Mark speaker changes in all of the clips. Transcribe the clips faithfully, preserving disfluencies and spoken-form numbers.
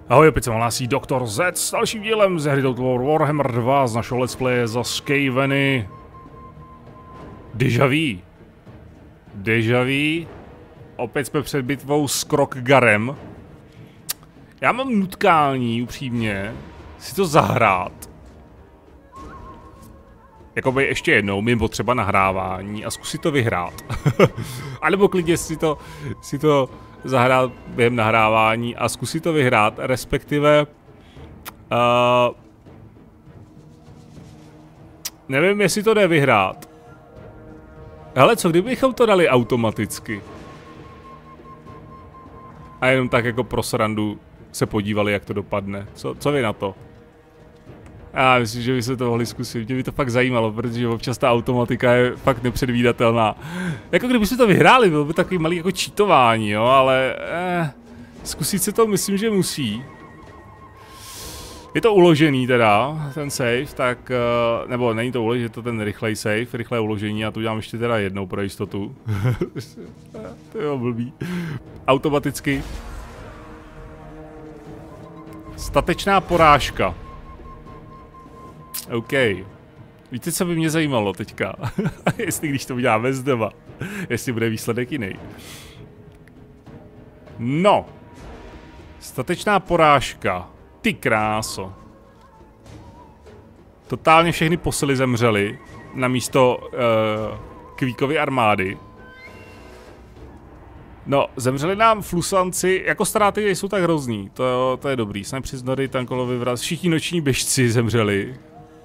Speaker 1: Ahoj, opět se vám hlásí doktor Z s dalším dílem ze hry Total War Warhammer dva z našeho let's playe za Skaveny. Déjà vu. Déjà vu. Opět jsme před bitvou s Krokgarem. Já mám nutkání, upřímně, si to zahrát. Jakoby ještě jednou, mimo třeba nahrávání a zkusit to vyhrát. A nebo klidně si to, si to zahrát během nahrávání a zkusit to vyhrát, respektive... Uh, nevím, jestli to jde vyhrát. Hele, co kdybychom to dali automaticky? A jenom tak jako pro srandu se podívali, jak to dopadne. Co, co vy na to? Já myslím, že by se to mohli zkusit, mě by to fakt zajímalo, protože občas ta automatika je fakt nepředvídatelná. Jako kdyby jsme to vyhráli, bylo by takový malý jako cheatování, jo, ale eh, zkusit se to myslím, že musí. Je to uložený teda, ten save, tak, uh, nebo není to uložený, je to ten rychlej save, rychlé uložení, já to udělám ještě teda jednou pro jistotu. To je blbý. Automaticky. Statečná porážka. OK. Víte, co by mě zajímalo teďka? Jestli když to uděláme znova, jestli bude výsledek jiný. No. Statečná porážka. Ty kráso. Totálně všechny posily zemřely na místo uh, Kvíkovy armády. No, zemřeli nám flusanci, jako ztráty jsou tak hrozný, to, to je dobrý. Snipři Nory, Tankolovi vraz, všichni noční běžci zemřeli.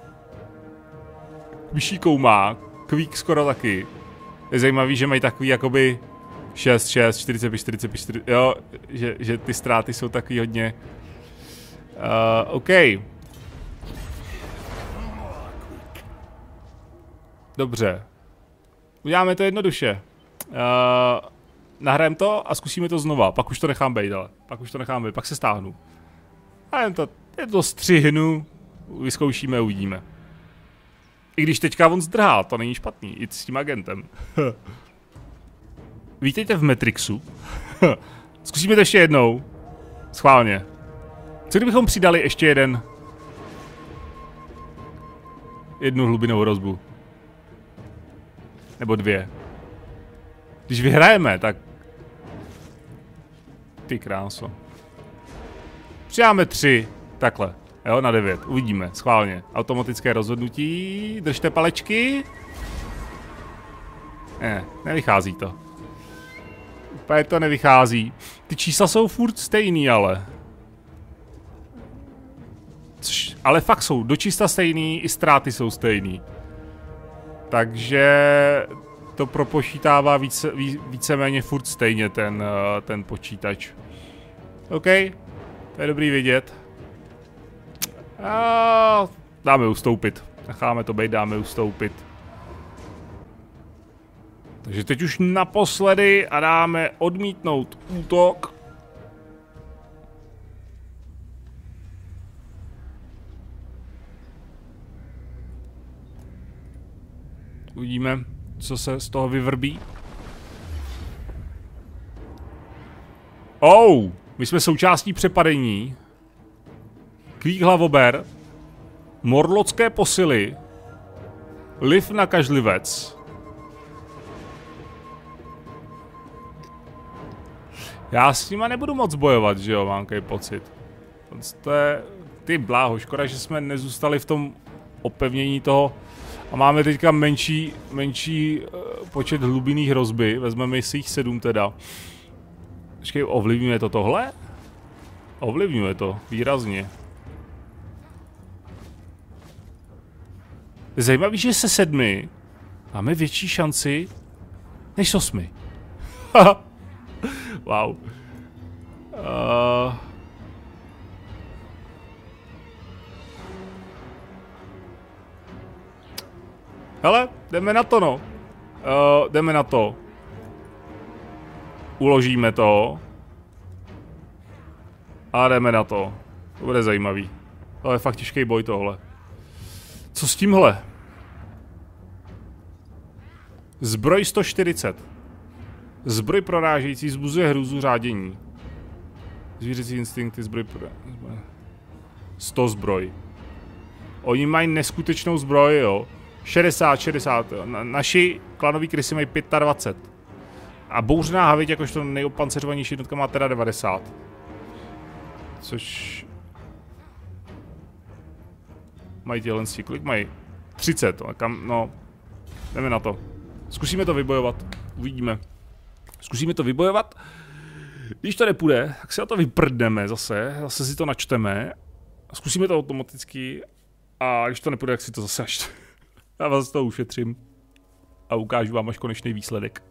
Speaker 1: Vyšší koumá, Kvík skoro taky. Je zajímavý, že mají takový jakoby šest, šest, čtyřicet pět, čtyřicet pět, čtyřicet pět, jo, že, že ty ztráty jsou takový hodně. Uh, OK. Dobře. Uděláme to jednoduše. Uh, Nahrajeme to a zkusíme to znova, pak už to nechám bejt, ale pak už to nechám bejt, pak se stáhnu. A jen to, jen to střihnu, vyzkoušíme a uvidíme. I když teďka on zdrhá, to není špatný, i s tím agentem. Vítejte v Matrixu. Zkusíme to ještě jednou. Schválně. Co kdybychom přidali ještě jeden... Jednu hlubinou hrozbu. Nebo dvě. Když vyhrajeme, tak... Ty kráso. Přidáme tři. Takhle. Jo, na devět. Uvidíme. Schválně. Automatické rozhodnutí. Držte palečky. Ne, nevychází to. Úplně to nevychází. Ty čísla jsou furt stejný, ale. Což, ale fakt jsou dočista stejný, i ztráty jsou stejný. Takže to propočítává více, ví, víceméně furt stejně ten, ten počítač. OK, to je dobrý vidět. A dáme ustoupit. Necháme to být, dáme ustoupit. Takže teď už naposledy a dáme odmítnout útok. Uvidíme, co se z toho vyvrbí. Oh, my jsme součástí přepadení. Kvík hlavober. Morlocké posily. Liv nakažlivec. Já s nima nebudu moc bojovat, že jo, mám takový pocit. To je... Ty bláho, škoda, že jsme nezůstali v tom opevnění toho. A máme teďka menší, menší uh, počet hlubinných hrozby. Vezmeme si jich sedm teda. Počkej, ovlivňuje to tohle? Ovlivňuje to, výrazně. Je zajímavý, že se sedmi máme větší šanci než s osmi. Wow. Uh... Hele, jdeme na to, no. Uh, jdeme na to. Uložíme to. A jdeme na to. To bude zajímavý. To je fakt těžký boj tohle. Co s tímhle? Zbroj sto čtyřicet. Zbroj prorážející vzbuzuje hrůzu řádění. Zvířecí instinkty, zbroj... sto zbroj. Oni mají neskutečnou zbroj, jo. šedesát, šedesát, jo. Na, naši klanový krysy mají dvacet pět. A bouřná haviť, jakožto nejopanceřovanější jednotka, má teda devadesát. Což... Mají těhle si, kolik mají? třicet, no, kam, no... Jdeme na to. Zkusíme to vybojovat, uvidíme. Zkusíme to vybojovat. Když to nepůjde, tak se na to vyprdneme zase, zase si to načteme. Zkusíme to automaticky. A když to nepůjde, tak si to zase načteme. Já vás to ušetřím. A ukážu vám až konečný výsledek.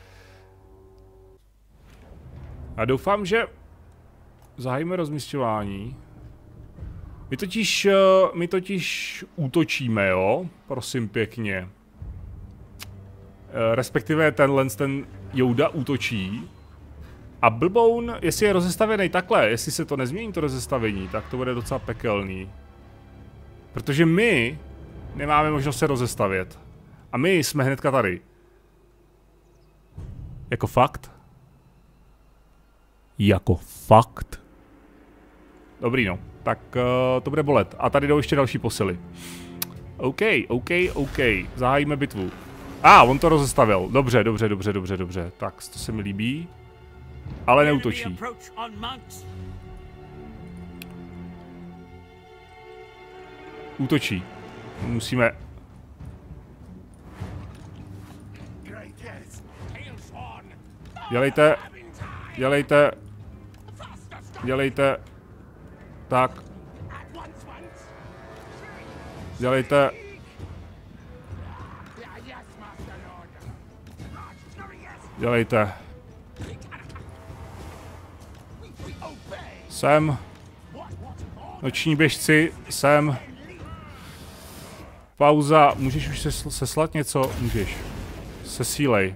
Speaker 1: A doufám, že zahájíme rozmisťování. My totiž, my totiž útočíme, jo? Prosím pěkně. Respektive tenhle ten Yoda útočí. A Blboun, jestli je rozestavěný takhle, jestli se to nezmění to rozestavení, tak to bude docela pekelný. Protože my nemáme možnost se rozestavět. A my jsme hnedka tady. Jako fakt? Jako fakt? Dobrý no, tak uh, to bude bolet. A tady jdou ještě další posily. OK, OK, OK, zahájíme bitvu. A, ah, on to rozestavil. Dobře, dobře, dobře, dobře, dobře. Tak, to se mi líbí. Ale neútočí. Útočí. Musíme... Dělejte. Dělejte. Dělejte. Tak. Dělejte. Dělejte. Sem. Noční běžci, sem. Pauza, můžeš už ses, seslat něco? Můžeš. Sesílej.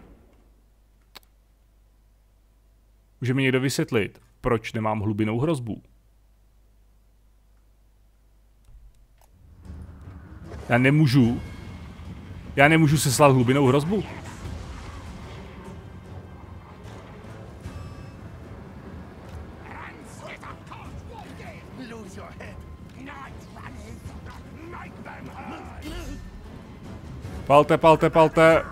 Speaker 1: Může mi někdo vysvětlit, proč nemám hlubinou hrozbu? Já nemůžu. Já nemůžu seslat hlubinou hrozbu. Palte, palte, palte.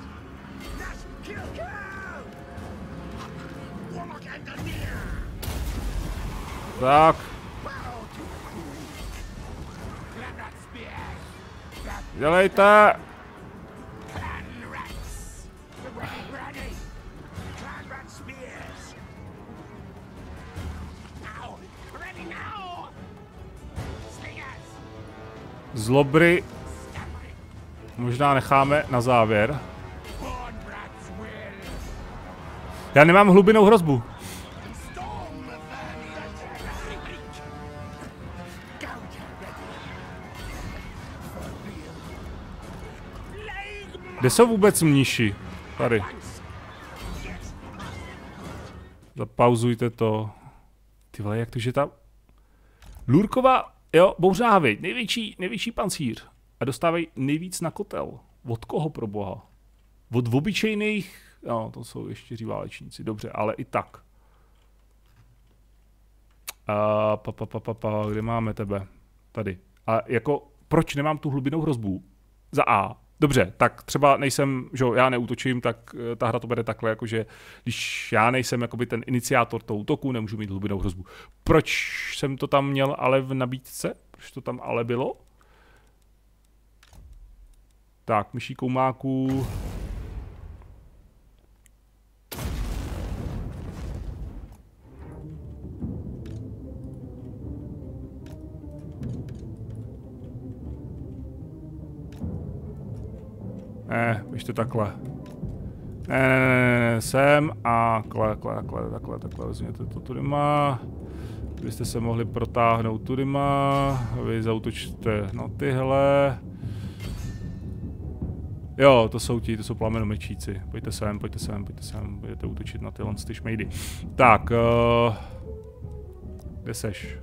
Speaker 1: Tak. Dělejte. Zlobry možná necháme na závěr. Já nemám hlubinou hrozbu. Kde jsou vůbec mniši? Tady. Zapauzujte to. Ty vole, jak to, že ta... Lurková, jo, bouřná haviť, největší, největší pancíř. A dostávají nejvíc na kotel. Od koho pro boha? Od obyčejných... No, to jsou ještě válečníci, dobře, ale i tak. A pa, pa, pa, pa, pa, kde máme tebe? Tady. A jako, proč nemám tu hlubinou hrozbu? Za A. Dobře, tak třeba nejsem, že já neútočím, tak ta hra to bere takhle, jakože když já nejsem jakoby ten iniciátor toho útoku, nemůžu mít hlubinou hrozbu. Proč jsem to tam měl ale v nabídce? Proč to tam ale bylo? Tak, myší koumáků. Ne, ještě takhle. Ne, ne, ne, ne, sem a kle, takhle, takhle, takhle, takhle, vezměte to tudy má. Vy jste se mohli protáhnout tudy má. Vy zautočte na tyhle. Jo, to jsou ti, to jsou plamenomečíci. Pojďte sem, pojďte sem, pojďte sem, budete útočit na tyhle ty šmejdy. Tak, uh, kde seš?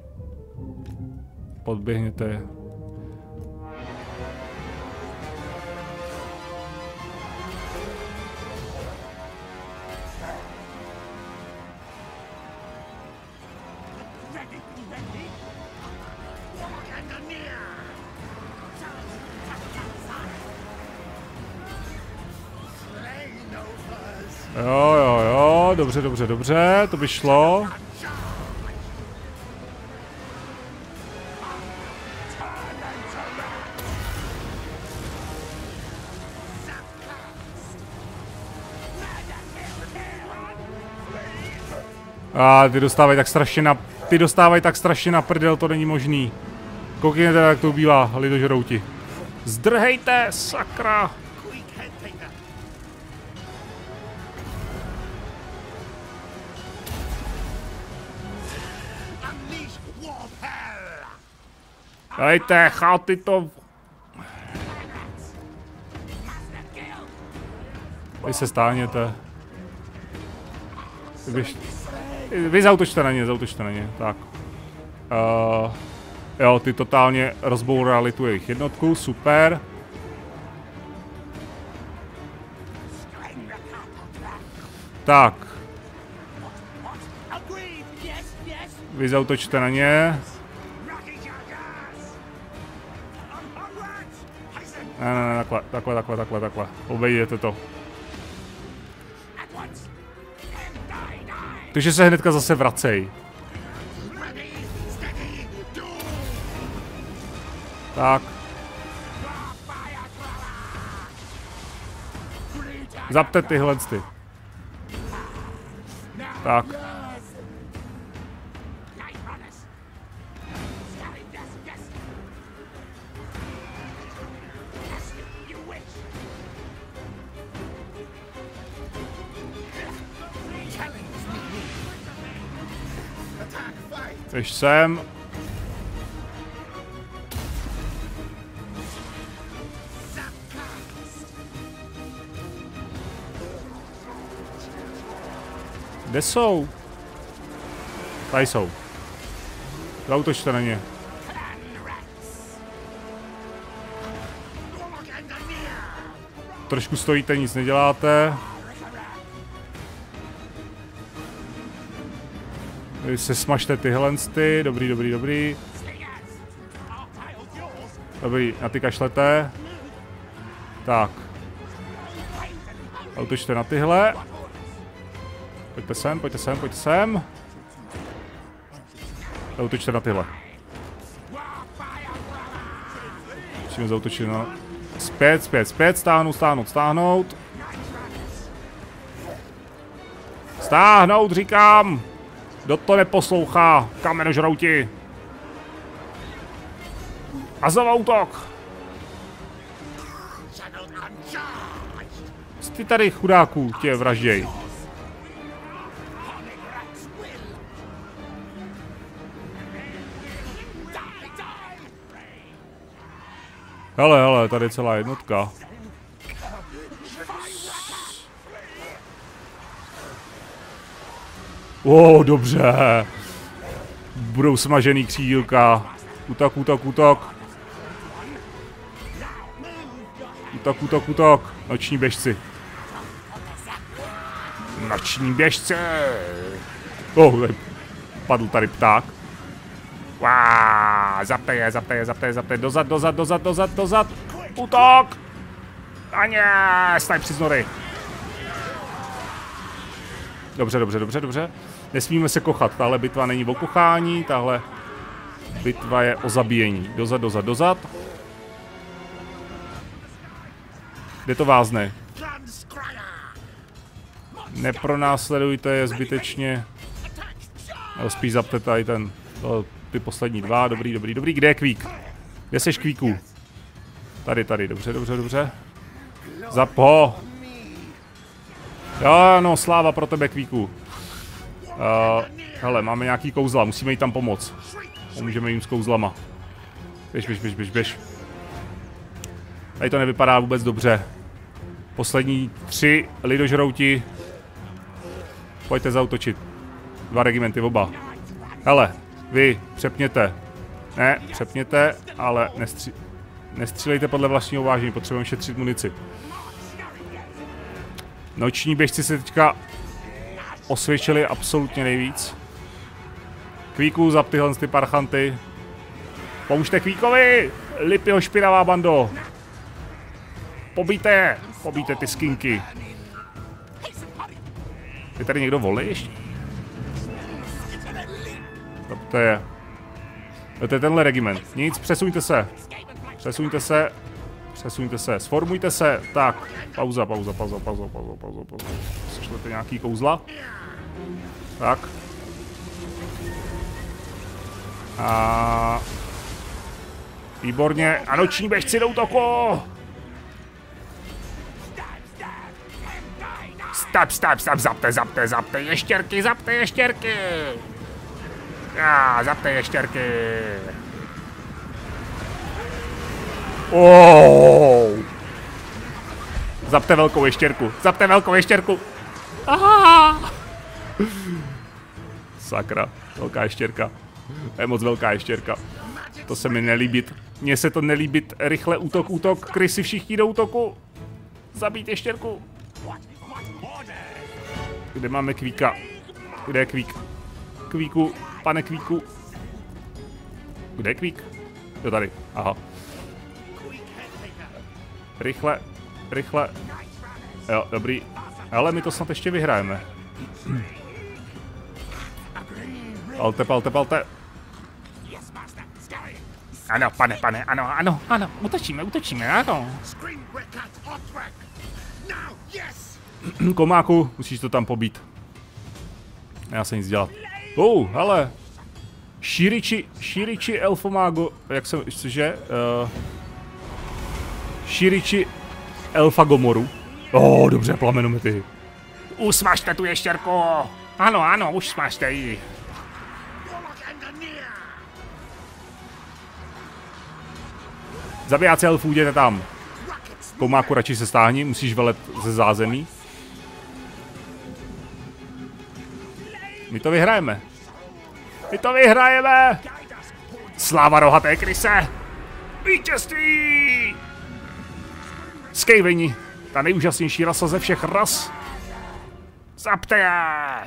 Speaker 1: Podběhněte. Jo, jo, jo, dobře, dobře, dobře, to by šlo. A ty dostávají tak strašně na... Ty dostávají tak strašně na prdel, to není možný. Koukněte, jak to ubývá, lidožrouti. Zdrhejte, sakra! Dajte, cháty to... Vy se stáhněte. Vy, vy zautočte na ně, zautočte na ně, tak. Uh, jo, ty totálně rozbourali tu jejich jednotku, super. Tak. Vy zautočte na ně. Ne, ne, ne, takhle, takhle, takhle, takhle, takhle. Obejděte to. Takže se hnedka zase vracej. Tak. Zapte tyhle ty. Tak. Běž sem. Kde jsou? Tady jsou. Zautočte na ně. Trošku stojíte, nic neděláte. Vy se smažte tyhle ty, dobrý, dobrý, dobrý. Dobrý, na ty kašlete. Tak. Autočte na tyhle. Pojďte sem, pojďte sem, pojďte sem. Autočte na tyhle. Musíme zautočit na... Zpět, zpět, zpět, stáhnout, stáhnout, stáhnout. Stáhnout, říkám! Kdo to neposlouchá? Kamenožrouti! A znovu útok! Ty tady chudáků tě vražděj. Hele, hele, tady je celá jednotka. Wow, dobře. Budou smažený křídílka. Útok, útok, útok. Útok, útok, útok. Noční běžci. Noční běžci. Oh, tady padl tady pták. Wow, zapte je, zapte je, zapte je, zapte je. Dozad, dozad, dozad, dozad, dozad. Útok. A ne, snajpři z nory. Dobře, dobře, dobře, dobře. Nesmíme se kochat, tahle bitva není o kochání, tahle bitva je o zabíjení. Dozad, dozad, dozad. Kde to vázne? Nepronásledujte je zbytečně. No, spíš zapte tady ten, to, ty poslední dva, dobrý, dobrý, dobrý. Kde je Kvík? Kde seš, Kvíku? Tady, tady, dobře, dobře, dobře. Zap ho. Jo, no, sláva pro tebe, Kvíku. Uh, hele, máme nějaký kouzla, musíme jí tam pomoct. Pomůžeme jim s kouzlama. Běž, běž, běž, běž, běž. Tady to nevypadá vůbec dobře. Poslední tři lidožrouti. Pojďte zautočit. Dva regimenty, oba. Hele, vy, přepněte. Ne, přepněte, ale nestří... nestřílejte podle vlastního uvážení, potřebujeme šetřit munici. Noční běžci se teďka osvědčili absolutně nejvíc. Kvíku, zap tyhle ty parchanty. Pomůžte Kvíkovi! Lipyho špinavá bando! Pobijte je! Pobijte ty skinky. Je tady někdo volný ještě? To je... To je tenhle regiment. Nic, přesuňte se. Přesuňte se. Přesuňte se. Sformujte se. Tak. Pauza, pauza, pauza, pauza, pauza, pauza, pauza. Sešlete nějaký kouzla. Tak. A... Výborně. A noční běžci do útoku! Stop, stop, stop, zapte, zapte, zapte, ještěrky, zapte, ještěrky! Já, zapte ještěrky! Oh. Zapte velkou ještěrku, zapte velkou ještěrku! Aha. Sakra, velká ještěrka. To je moc velká ještěrka. To se mi nelíbí. Mně se to nelíbí. Rychle útok, útok, krysy všichni do útoku. Zabít ještěrku. Kde máme Kvíka? Kde je Kvík? Kvíku, pane Kvíku. Kde je Kvík? Jo, tady, aha. Rychle, rychle. Jo, dobrý. Ale my to snad ještě vyhrajeme. Palte, palte, palte. Ano, pane, pane, ano, ano, ano. Utočíme, utočíme, ano. Komáku, musíš to tam pobít. Já se nic dělat. Oh, hele. Shirichi, Shirichi Elfomago, jak jsem, cože? Uh, Shirichi Elfagomoru. Oh, dobře, plamenomety. Usmažte tu ještěrku. Ano, ano, už smažte ji. Zabijáci elfů, jděte tam. Komáku, radši se stáhni, musíš velet ze zázemí. My to vyhrajeme. My to vyhrajeme! Sláva rohaté kryse! Vítězství! Skejveni, ta nejúžasnější rasa ze všech ras. Zapte je!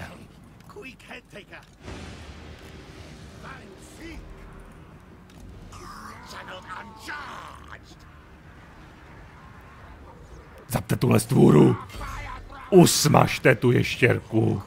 Speaker 1: Zapte tuhle stvůru! Usmažte tu ještěrku!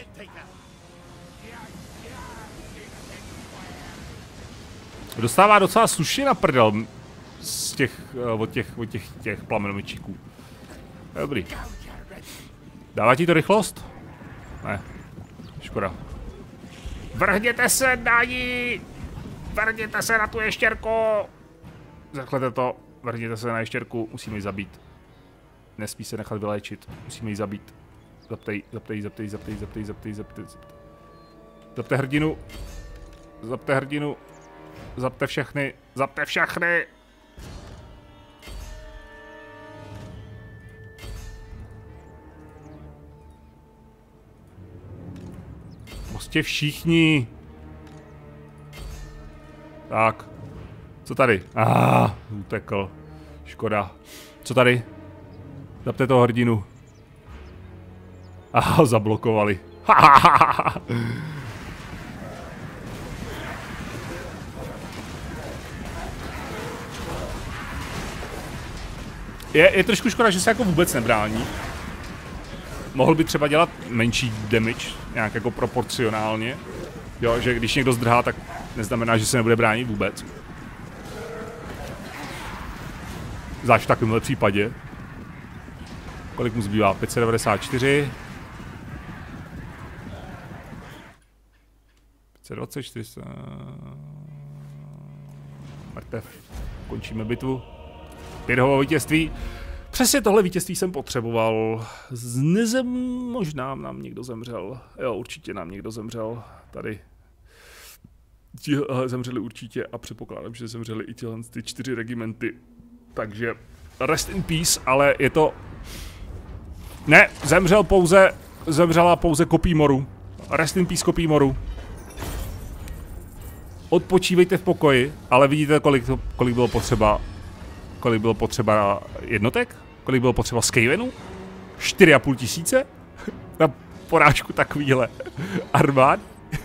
Speaker 1: Dostává docela slušně na prdel z těch, od těch, od těch, těch plamenomičíků. Dobrý. Dává ti to rychlost? Ne. Škoda. Vrhněte se na ní! Vrhněte se na tu ještěrku! Zachlete to. Vrhněte se na ještěrku. Musíme ji zabít. Nesmí se nechat vyléčit. Musíme ji zabít. Zaptej, zaptej, zaptej, zaptej, zaptej, zaptej, zaptej, zaptej. Zapte hrdinu. Zapte hrdinu. Zapte všechny. Zapte všechny. Prostě všichni. Tak. Co tady? Ah, utekl. Škoda. Co tady? Zapte toho hrdinu. Aha, zablokovali. je, je trošku škoda, že se jako vůbec nebrání. Mohl by třeba dělat menší damage, nějak jako proporcionálně. Jo, že když někdo zdrhá, tak neznamená, že se nebude bránit vůbec. Zvlášť v takovémhle případě. Kolik mu zbývá? pět set devadesát čtyři. pět set dvacet čtyři. Mrtev. Končíme bitvu. Pěthovo vítězství. Přesně tohle vítězství jsem potřeboval. Znezem možná nám někdo zemřel. Jo, určitě nám někdo zemřel. Tady. Tihle zemřeli určitě a předpokládám, že zemřeli i tyhle ty čtyři regimenty. Takže rest in peace, ale je to... Ne, zemřel pouze, zemřela pouze kopí moru. Rest in peace kopí moru. Odpočívejte v pokoji, ale vidíte, kolik, to, kolik bylo potřeba, kolik bylo potřeba jednotek? Kolik bylo potřeba skejvenů? čtyři a půl tisíce? Na porážku takovýhle armád?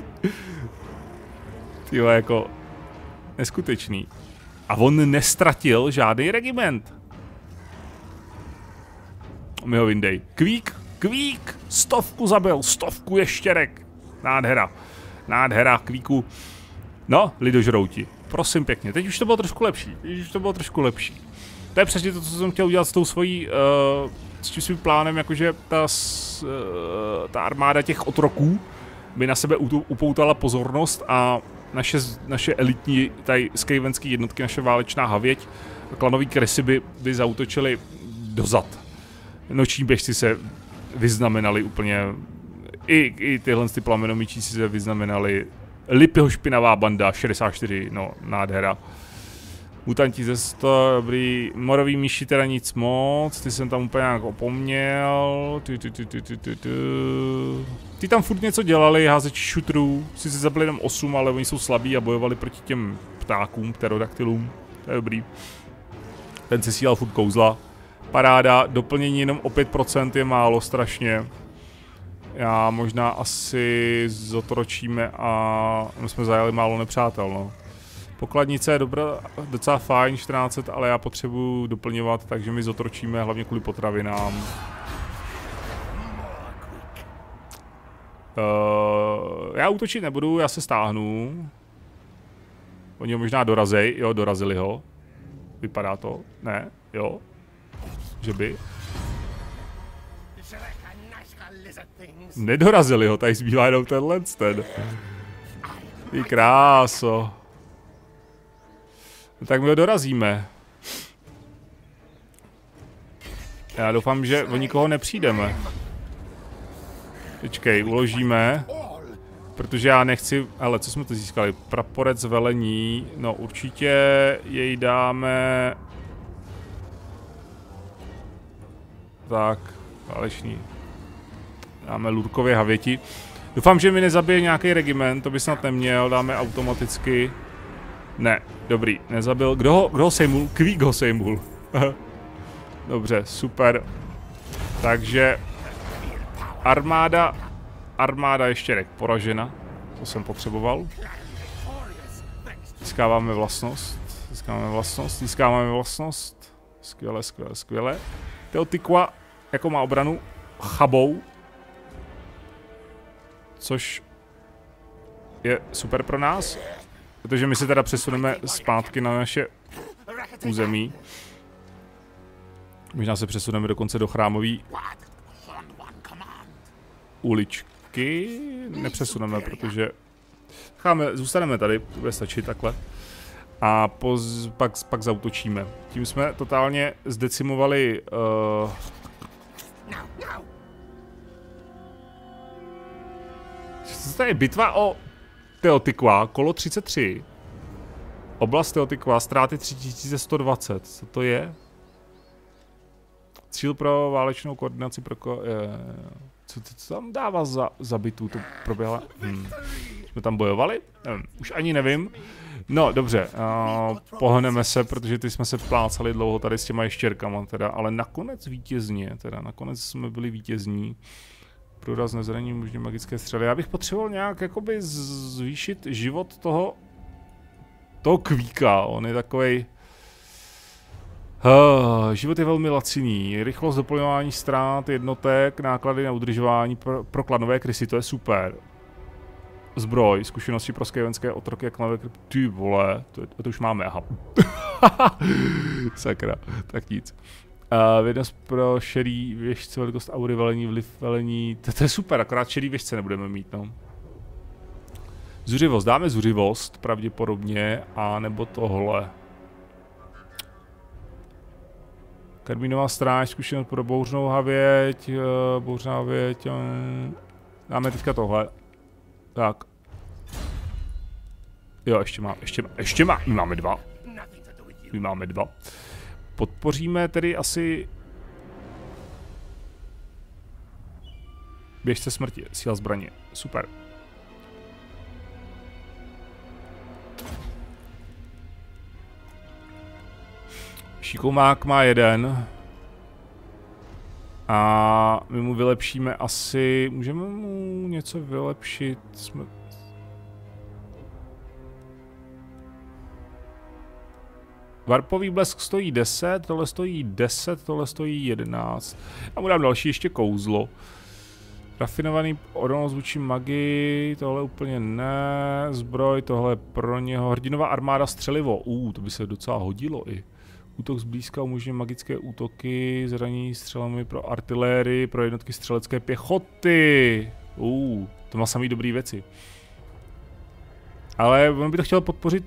Speaker 1: Tyhle jako neskutečný. A on nestratil žádný regiment. Mi ho vyndej. Kvík, Kvík! Stovku zabil, stovku ještěrek. Nádhera. Nádhera, Kvíku. No, lidožrouti. Prosím pěkně, teď už to bylo trošku lepší. Teď už to bylo trošku lepší. To je přesně to, co jsem chtěl udělat s tou svojí, uh, s tím svým plánem, jakože ta, uh, ta armáda těch otroků by na sebe upoutala pozornost a naše, naše elitní, tady skavenský jednotky, naše válečná havěť, klanový krysy by, by zaútočili dozad. Noční běžci se vyznamenali úplně, i, i tyhle ty plamenomíčí si se vyznamenali. Lipyho špinavá banda, šedesát čtyři, no, nádhera. Mutanti ze sto, dobrý, morový myši teda nic moc, ty jsem tam úplně nějak opomněl. Ty, ty, ty, ty, ty, ty, ty. Ty tam furt něco dělali, házeči šutrů, sice zabili jenom osm, ale oni jsou slabí a bojovali proti těm ptákům, pterodaktylům, to je dobrý. Ten si sílal furt kouzla. Paráda, doplnění jenom o pět procent je málo strašně. Já možná asi zotročíme a my jsme zajali málo nepřátel, no. Pokladnice je dobrá, docela fajn, čtrnáct set, ale já potřebuji doplňovat, takže my zotročíme hlavně kvůli potravinám. Uh, já útočit nebudu, já se stáhnu. Oni ho možná dorazej, jo, dorazili ho. Vypadá to, ne, jo. Že by. Nedorazili ho, tady zbývá jenom tenhle ten. Ty kráso. No tak my ho dorazíme. Já doufám, že o nikoho nepřijdeme. Počkej, uložíme. Protože já nechci, ale co jsme to získali? Praporec velení, no určitě jej dáme. Tak, válečný. Dáme Lurkově havěti. Doufám, že mi nezabije nějaký regiment, to by snad neměl, dáme automaticky. Ne, dobrý, nezabil. Kdo ho, kdo ho sejmul? Kvík ho sejmul. Dobře, super. Takže armáda, armáda ještěrek poražena. To jsem potřeboval. Získáváme vlastnost, získáváme vlastnost, získáváme vlastnost. Skvěle, skvěle, skvěle. Teotikua jako má obranu chabou. Což je super pro nás. Protože my se teda přesuneme zpátky na naše území. Možná se přesuneme dokonce do chrámové uličky. Nepřesuneme, protože cháme, zůstaneme tady, bude stačit takhle. A poz, pak, pak zautočíme. Tím jsme totálně zdecimovali uh, to je bitva o Teotikua, kolo třicet tři. Oblast Teotikua, ztráty tři tisíce sto dvacet. Co to je? Cíl pro válečnou koordinaci pro ko... Je, co to tam dává za, za bitvu? To proběhla... Hmm. Jsme tam bojovali? Nevím, už ani nevím. No, dobře, uh, pohneme se, protože ty jsme se plácali dlouho tady s těma ještěrkama, teda, ale nakonec vítězně, teda, nakonec jsme byli vítězní. Průraz nezraní možně magické střely. Já bych potřeboval nějak jakoby zvýšit život toho toho Kvíka. On je takovej uh, život je velmi laciný. Rychlost doplňování ztrát jednotek, náklady na udržování pro, pro klanové krysy, to je super. Zbroj, zkušenosti pro skavenské otroky a klanové krysy. Ty vole, to, to už máme, aha. Sakra, tak nic. Uh, vědnost pro šerý věžce, velikost aury, velení, vliv velení, to, to je super, akorát šerý věžce nebudeme mít, no. Zuřivost, dáme zuřivost, pravděpodobně, a nebo tohle. Karmínová stráž, zkušenost pro bouřnou havěť, uh, bouřná havěť, um, dáme teďka tohle. Tak. Jo, ještě má, ještě má, ještě má, my máme dva. My máme dva. Podpoříme tedy asi běžce smrti, síla zbraně, super. Šikomák má jeden. A my mu vylepšíme asi, můžeme mu něco vylepšit, jsme... Varpový blesk stojí deset, tohle stojí deset, tohle stojí jedenáct. A mu dám další ještě kouzlo. Rafinovaný odolnost vůči magii, tohle úplně ne. Zbroj, tohle pro něho. Hrdinová armáda střelivo. Uh, to by se docela hodilo i. Útok zblízka umožňuje magické útoky, zranění střelami pro artilérii, pro jednotky střelecké pěchoty. Uh, to má samý dobrý věci. Ale on by to chtěl podpořit.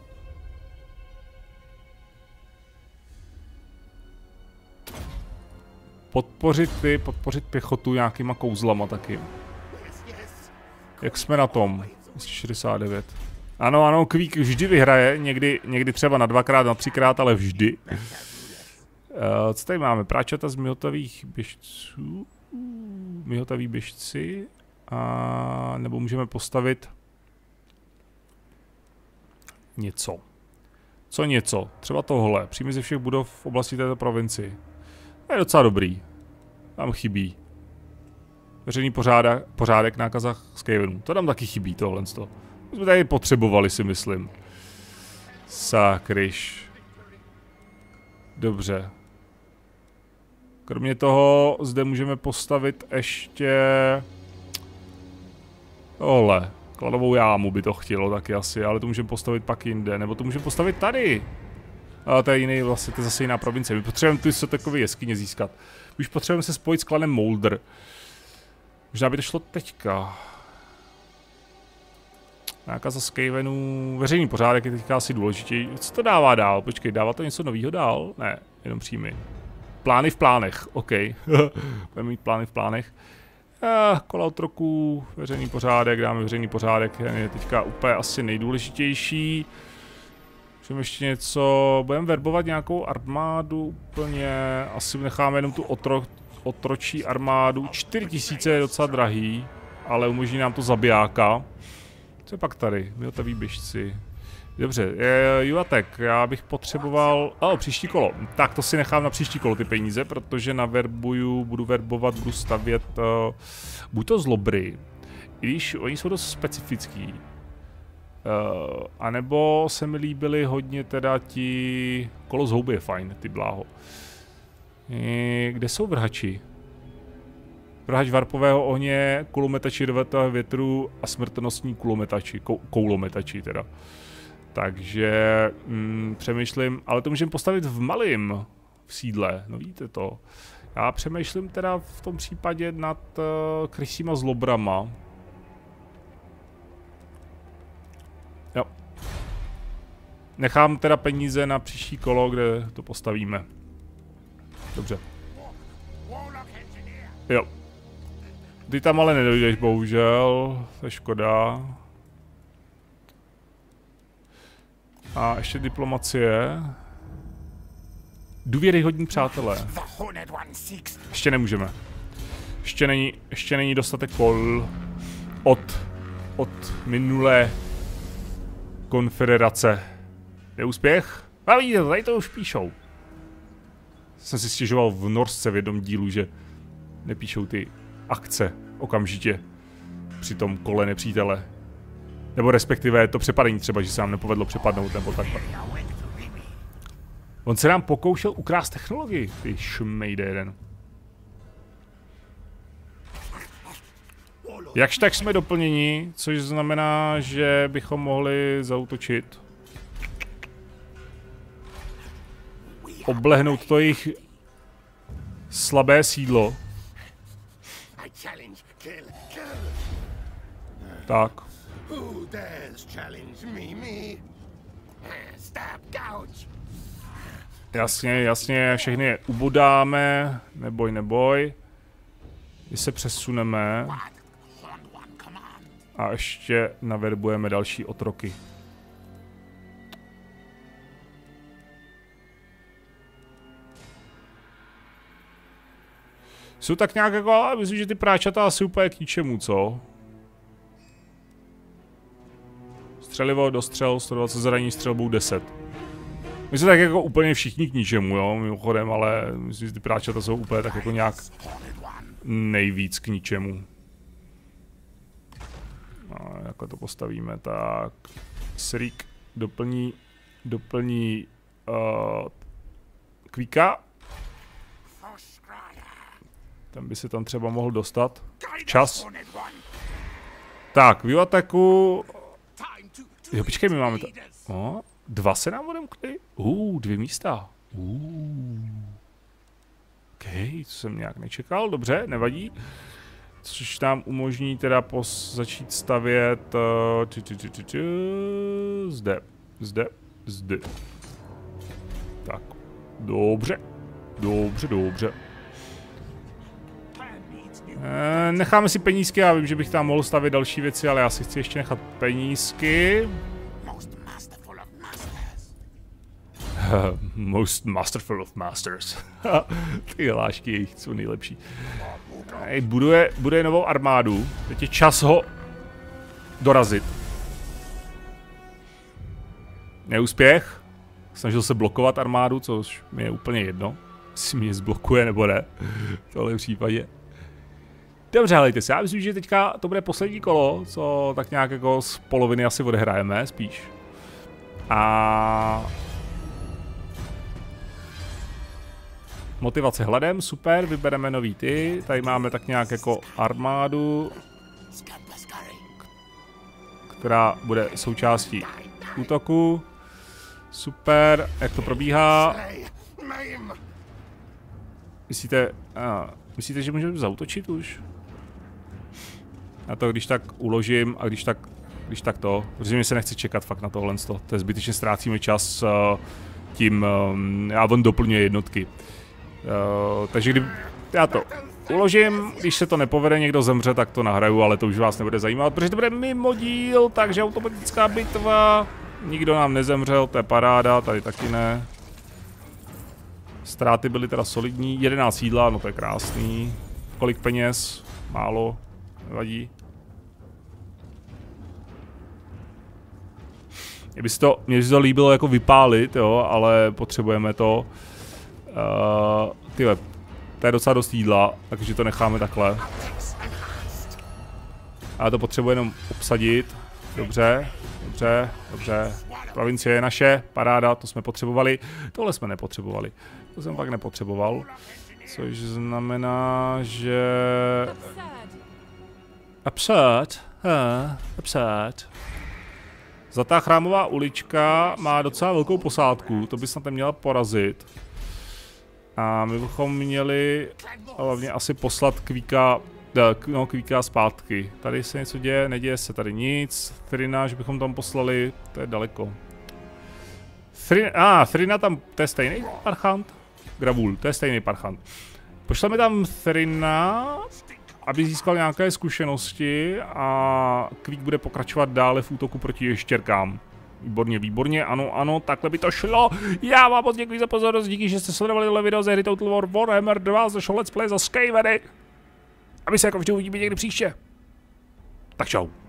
Speaker 1: Podpořit ty, podpořit pěchotu nějakýma kouzlama taky. Jak jsme na tom? dvě šedesát devět. Ano, ano, Kvík vždy vyhraje, někdy, někdy třeba na dvakrát, na třikrát, ale vždy. Uh, co tady máme? Práčata z mihotavých běžců. Mihotaví běžci. A nebo můžeme postavit něco. Co něco? Třeba tohle. Příjmy ze všech budov v oblasti této provincie. To je docela dobrý. Tam chybí. Veřejný pořádek, pořádek nákaza Skavenu. To tam taky chybí, tohle. To jsme tady potřebovali, si myslím. Sakryš. Dobře. Kromě toho zde můžeme postavit ještě tohle. Kladovou jámu by to chtělo taky asi, ale to můžeme postavit pak jinde. Nebo to můžeme postavit tady. Ale to je jiný, vlastně to je zase jiná provincie. My potřebujeme ty se takové jeskyně získat. Už potřebujeme se spojit s klanem Molder. Možná by to šlo teďka. Nákaza Skavenu. Veřejný pořádek je teďka asi důležitější. Co to dává dál? Počkej, dává to něco nového dál? Ne, jenom příjmy. Plány v plánech, OK. Budeme mít plány v plánech. Eh, kola otroků, veřejný pořádek, dáme veřejný pořádek, je teďka úplně asi nejdůležitější. Můžeme ještě něco, budeme verbovat nějakou armádu úplně, asi necháme jenom tu otro, otročí armádu. čtyři tisíce je docela drahý, ale umožní nám to zabijáka. Co je pak tady? Mihotaví běžci. Dobře, Juatek, já bych potřeboval... Oh, příští kolo. Tak to si nechám na příští kolo ty peníze, protože na verbuju, budu verbovat, budu stavět uh, buď to zlobry, i když oni jsou dost specifický. Uh, a nebo se mi líbily hodně teda ti... Kolo z houby je fajn, ty bláho. E, kde jsou vrhači? Vrhač varpového ohně, kulometači rvetého větru a smrtonostní kulometači, kou, koulometači teda. Takže mm, přemýšlím, ale to můžeme postavit v malém v sídle, no víte to. Já přemýšlím teda v tom případě nad uh, krysíma zlobrama. Jo. Nechám teda peníze na příští kolo, kde to postavíme. Dobře. Jo. Ty tam ale nedojdeš, bohužel. To je škoda. A ještě diplomacie. Důvěryhodní přátelé. Ještě nemůžeme. Ještě není, ještě není dostatek kol od, od minulé konfederace. Neúspěch? A vidíte, tady to už píšou. Jsem si stěžoval v Norsce v jednom dílu, že nepíšou ty akce okamžitě při tom kole nepřítele. Nebo respektive to přepadení třeba, že se nám nepovedlo přepadnout nebo takhle. On se nám pokoušel ukrást technologii, ty šmejde jeden. Jakž tak jsme doplněni, což znamená, že bychom mohli zaútočit. Oblehnout to jejich slabé sídlo. Tak. Jasně, jasně, všechny je ubodáme, neboj, neboj. Když se přesuneme a ještě naverbujeme další otroky. Jsou tak nějak jako, myslím, že ty práčata asi úplně k ničemu, co? Střelivo, dostřel, sto dvacet zranění střelbou deset. My jsme tak jako úplně všichni k ničemu, jo, mimochodem, ale myslím, že ty práčata jsou úplně tak jako nějak nejvíc k ničemu. No, jako to postavíme, tak Srik doplní, doplní uh, Kvíka. Ten by se tam třeba mohl dostat. Čas. Tak, Vivateku. Jo, počkej, my máme to. O, dva se nám odemkli. Uh, dvě místa. Uh. OK, to jsem nějak nečekal, dobře, nevadí. Což nám umožní teda pos začít stavět uh, či, či, či, či, či, zde, zde, zde. Tak, dobře, dobře, dobře. E, necháme si penízky, já vím, že bych tam mohl stavět další věci, ale já si chci ještě nechat penízky. Most masterful of masters. Ty hlášky jejich jsou nejlepší. Ej, buduje, buduje novou armádu. Teď je čas ho dorazit. Neúspěch. Snažil se blokovat armádu, což mi je úplně jedno. Jestli mě zblokuje nebo ne. V tohle případě. Dobře, helejte se, já myslím, že teďka to bude poslední kolo, co tak nějak jako z poloviny asi odehrajeme, spíš. A... motivace hladem, super, vybereme nový ty, tady máme tak nějak jako armádu, která bude součástí útoku, super, jak to probíhá. Myslíte, a, myslíte, že můžeme zaútočit už? Já to když tak uložím a když tak, když tak to, protože mi se nechce čekat fakt na tohle, to je zbytečně ztrácíme čas tím, já on doplňuje jednotky. Uh, takže kdyby já to uložím, když se to nepovede, někdo zemře, tak to nahraju, ale to už vás nebude zajímat, protože to bude mimo díl, takže automatická bitva, nikdo nám nezemřel, to je paráda, tady taky ne. Ztráty byly teda solidní, jedenáct jídla, no to je krásný. Kolik peněz? Málo, nevadí. Mně by se to, mě by se to líbilo jako vypálit, jo, ale potřebujeme to. Uh, tyhle, to je docela dost jídla, takže to necháme takhle. A to potřebuje jenom obsadit. Dobře, dobře, dobře. Provincie je naše, paráda, to jsme potřebovali. Tohle jsme nepotřebovali. To jsem fakt nepotřeboval. Což znamená, že... Upset, huh, upset. Zlatá chrámová ulička má docela velkou posádku, to by snad neměla porazit. A my bychom měli hlavně asi poslat Kvíka, no, Kvíka zpátky. Tady se něco děje, neděje se tady nic. Thrina, že bychom tam poslali, to je daleko. Thrina, ah, Thrina tam, to je stejný parchant? Gravul, to je stejný parchant. Pošleme tam Thrina, aby získal nějaké zkušenosti a Kvík bude pokračovat dále v útoku proti ještěrkám. Výborně, výborně, ano, ano, takhle by to šlo. Já vám moc děkuji za pozornost, díky, že jste sledovali tohle video ze hry Total War Warhammer dva, ze show Let's Play za Skaveny. A my se jako vždy uvidíme někdy příště. Tak čau.